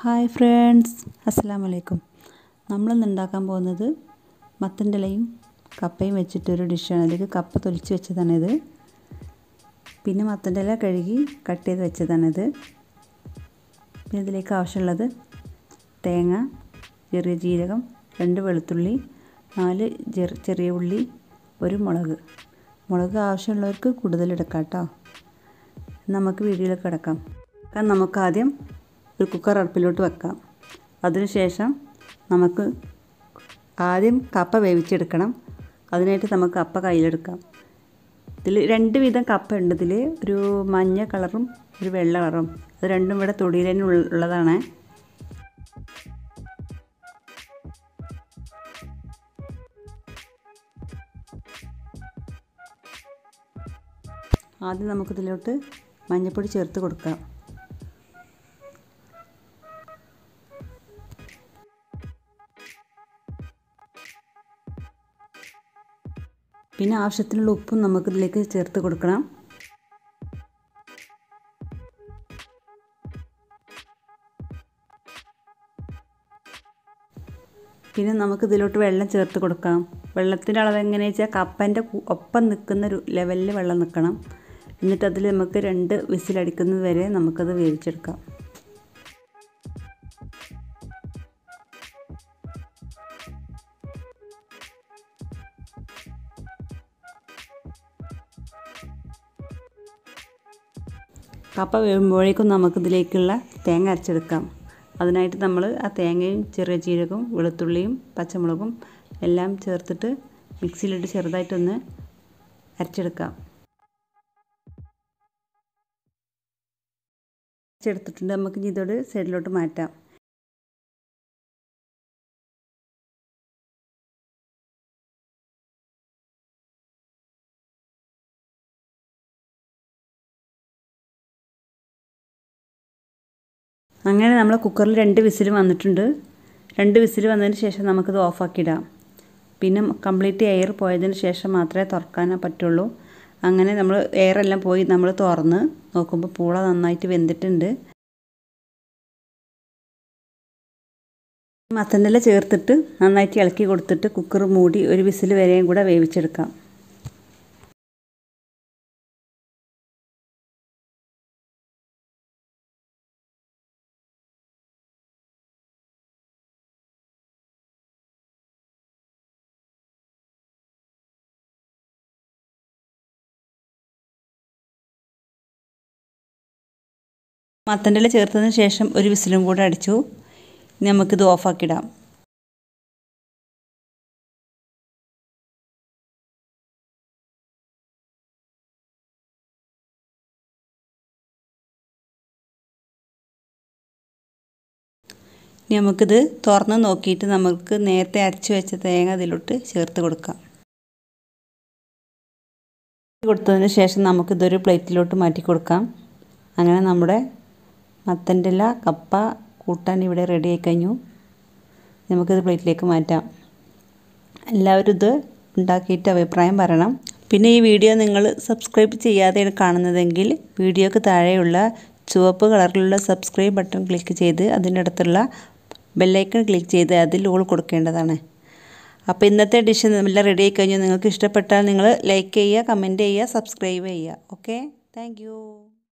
Hi friends, അസ്സലാമു അലൈക്കും. നമ്മളിന്ന് ഉണ്ടാക്കാൻ പോകുന്നത് മത്തൻ്റെ ഇലയും കപ്പയും വെച്ചിട്ടൊരു ഡിഷാണ്. അതിലേക്ക് കപ്പ തൊലിച്ച് വെച്ചതാണിത്. പിന്നെ മത്തൻ്റെ ഇല കഴുകി കട്ട് ചെയ്ത് വെച്ചതാണിത്. പിന്നെ ഇതിലേക്ക് ആവശ്യമുള്ളത് തേങ്ങ, ചെറിയ ജീരകം, 2 വെളുത്തുള്ളി, 4 ചെറിയ ഉള്ളി, 1 മുളക്. മുളക് ആവശ്യമുള്ളവർക്ക് കൂടുതലെടുക്കാം കേട്ടോ. നമുക്ക് വീഡിയോയിലേക്ക് കിടക്കാം. നമുക്ക് ആദ്യം ഒരു കുക്കർ അടുപ്പിലോട്ട് വെക്കാം. അതിനുശേഷം നമുക്ക് ആദ്യം കപ്പ വേവിച്ചെടുക്കണം. അതിനായിട്ട് നമുക്ക് കപ്പ കയ്യിലെടുക്കാം. ഇതിൽ 2 വിധം കപ്പ ഉണ്ട്. ഇതിൽ ഒരു മഞ്ഞ കളറും ഒരു വെള്ള കളറും. അത് രണ്ടും ഇവിടെ തൊടിയിൽ തന്നെ ഉള്ളതാണ്. ആദ്യം നമുക്കിതിലോട്ട് മഞ്ഞൾപ്പൊടി ചേർത്ത് കൊടുക്കാം. പിന്നെ ആവശ്യത്തിനുള്ള ഉപ്പും നമുക്കിതിലേക്ക് ചേർത്ത് കൊടുക്കണം. പിന്നെ നമുക്കിതിലോട്ട് വെള്ളം ചേർത്ത് കൊടുക്കാം. വെള്ളത്തിൻ്റെ അളവ് എങ്ങനെയാണെന്ന് വെച്ചാൽ കപ്പൻ്റെ ഒപ്പം നിൽക്കുന്ന ഒരു ലെവലിൽ വെള്ളം നിൽക്കണം. എന്നിട്ട് അതിൽ നമുക്ക് 2 വിസിലടിക്കുന്നത് വരെ നമുക്കത് വേവിച്ചെടുക്കാം. കപ്പ വേകുമ്പോഴേക്കും നമുക്കിതിലേക്കുള്ള തേങ്ങ അരച്ചെടുക്കാം. അതിനായിട്ട് നമ്മൾ ആ തേങ്ങയും ചെറിയ ജീരകവും വെളുത്തുള്ളിയും പച്ചമുളകും എല്ലാം ചേർത്തിട്ട് മിക്സിയിലിട്ട് ചെറുതായിട്ടൊന്ന് അരച്ചെടുക്കാം. അരച്ചെടുത്തിട്ടുണ്ട്. നമുക്ക് ഇതോട് സൈഡിലോട്ട് മാറ്റാം. അങ്ങനെ നമ്മൾ കുക്കറിൽ 2 വിസിൽ വന്നിട്ടുണ്ട്. 2 വിസിൽ വന്നതിന് ശേഷം നമുക്കിത് ഓഫാക്കിയിടാം. പിന്നെ കംപ്ലീറ്റ് എയർ പോയതിന് ശേഷം മാത്രമേ തുറക്കാൻ പറ്റുള്ളൂ. അങ്ങനെ നമ്മൾ എയറെല്ലാം പോയി നമ്മൾ തുറന്ന് നോക്കുമ്പോൾ പൂള നന്നായിട്ട് വെന്തിട്ടുണ്ട്. മത്തൻ്റെ ഇല ചേർത്തിട്ട് നന്നായിട്ട് ഇളക്കി കൊടുത്തിട്ട് കുക്കർ മൂടി 1 വിസിൽ വരെയും കൂടെ വേവിച്ചെടുക്കാം. മത്തൻ്റെ ഇല ചേർത്തതിന് ശേഷം 1 വിസിലും കൂടെ അടിച്ചു. ഇനി നമുക്കിത് ഓഫാക്കിയിടാം. ഇനി നമുക്കിത് തുറന്ന് നോക്കിയിട്ട് നമുക്ക് നേരത്തെ അരച്ച് വെച്ച തേങ്ങ ഇതിലോട്ട് ചേർത്ത് കൊടുക്കാം. കൊടുത്തതിന് ശേഷം നമുക്കിതൊരു പ്ലേറ്റിലോട്ട് മാറ്റി കൊടുക്കാം. അങ്ങനെ നമ്മുടെ മത്തൻ്റെ ഇല കപ്പ കൂട്ടാൻ ഇവിടെ റെഡി ആയി കഴിഞ്ഞു. നമുക്കിത് പ്ലേറ്റിലേക്ക് മാറ്റാം. എല്ലാവരും ഇത് ഉണ്ടാക്കിയിട്ട് അഭിപ്രായം പറയണം. പിന്നെ ഈ വീഡിയോ നിങ്ങൾ സബ്സ്ക്രൈബ് ചെയ്യാതെയാണ് കാണുന്നതെങ്കിൽ വീഡിയോക്ക് താഴെയുള്ള ചുവപ്പ് കളറിലുള്ള സബ്സ്ക്രൈബ് ബട്ടൺ ക്ലിക്ക് ചെയ്ത് അതിൻ്റെ അടുത്തുള്ള ബെല്ലൈക്കൺ ക്ലിക്ക് ചെയ്ത് അതിൽ ഓൾ കൊടുക്കേണ്ടതാണ്. അപ്പോൾ ഇന്നത്തെ ഡിഷ് എല്ലാം റെഡി ആയി കഴിഞ്ഞു. നിങ്ങൾക്ക് ഇഷ്ടപ്പെട്ടാൽ നിങ്ങൾ ലൈക്ക് ചെയ്യുക, കമൻറ്റ് ചെയ്യുക, സബ്സ്ക്രൈബ് ചെയ്യുക. Okay, thank U.